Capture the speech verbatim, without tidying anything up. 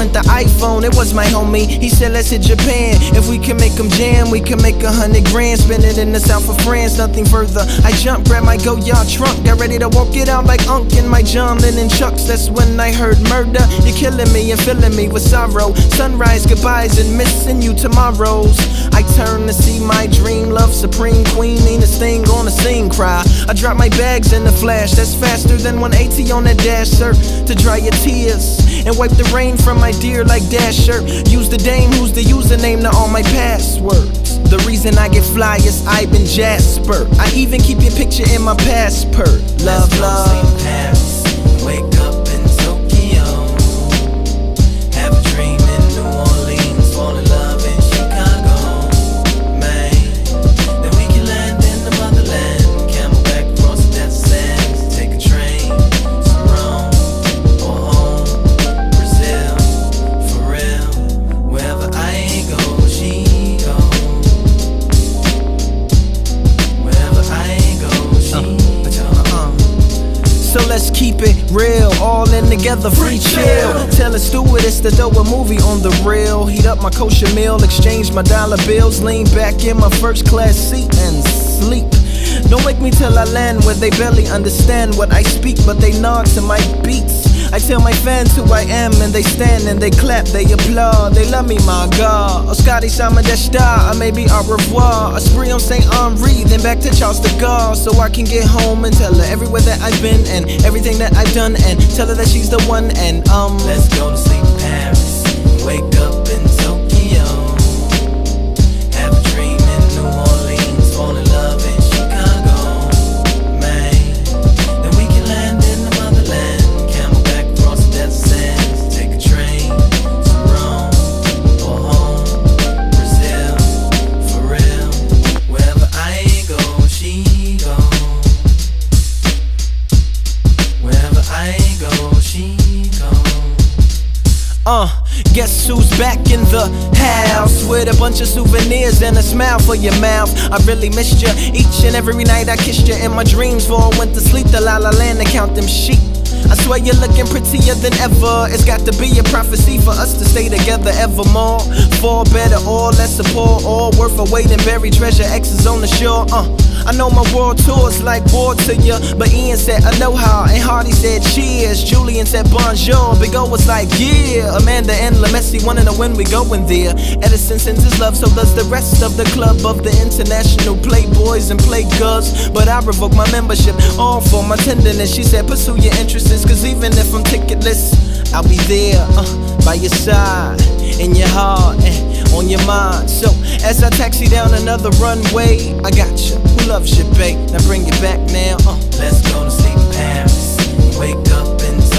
went the iPhone, it was my homie. He said let's hit Japan. If we can make them jam, we can make a hundred grand. Spend it in the south of France, nothing further. I jumped, grabbed my Goyard trunk, got ready to walk it out like Unk in my John Lennon chucks. That's when I heard murder. You're killing me and filling me with sorrow. Sunrise goodbyes and missing you tomorrows. I turn to see my dream love supreme queen. Ain't this thing on the scene cry. I drop my bags in the flash. That's faster than one eighty on that dash, sir. To dry your tears and wipe the rain from my dear like Dasher. Use the dame who's the username to all my passwords. The reason I get fly is Ivan Jasper. I even keep your picture in my passport. Love, love. Paris, wake up in Tokyo, have a dream in New Orleans, fall in love in Chicago, man. Then we can land in the motherland, camelback across the desert sands, take a train to Rome or home, Brazil, for real. Wherever I go, she go. Wherever I go, she go. So let's keep it real, all in together, free chill. Tell a stewardess to throw a movie on the reel. Heat up my kosher meal, exchange my dollar bills, lean back in my first class seat and sleep. Don't wake me till I land where they barely understand what I speak, but they nod to my beats. I tell my fans who I am and they stand and they clap, they applaud, they love me, my God. Oh, Scotty Simon the star, or maybe au revoir. A spree on Saint Henri, then back to Charles de Gaulle, so I can get home and tell her everywhere that I've been and everything that I've done, and tell her that she's the one. And um, let's go to sleep in Paris, wake up in Tokyo, have a dream in New Orleans, fall in love in Chicago, man. Then we can land in the motherland, camelback across the desert sands, take a train to Rome or home, Brazil, for real. Wherever I go, she go. Wherever I go, she go. Uh, guess who's back in the house with a bunch of souvenirs and a smile for your mouth. I really missed you each and every night. I kissed you in my dreams before I went to sleep. The La La Land to count them sheep. I swear you're looking prettier than ever. It's got to be a prophecy for us to stay together evermore. For better or lesser, poor or worth a weight in buried treasure. X's on the shore. Uh, I know my world tour's like war to you, but Ian said aloha and Hardy said cheers. Julian said bonjour. Big O was like yeah. Amanda and LaMessi wanna know when we going there. Edison sends his love, so does the rest of the club of the international playboys and playgirls. But I revoke my membership, all for my tenderness. She said pursue your interests, cause even if I'm ticketless, I'll be there uh, by your side, in your heart and on your mind. So as I taxi down another runway, I got you. Who loves you, babe? Now bring it back now. Uh. Let's go to sleep in Paris, wake up in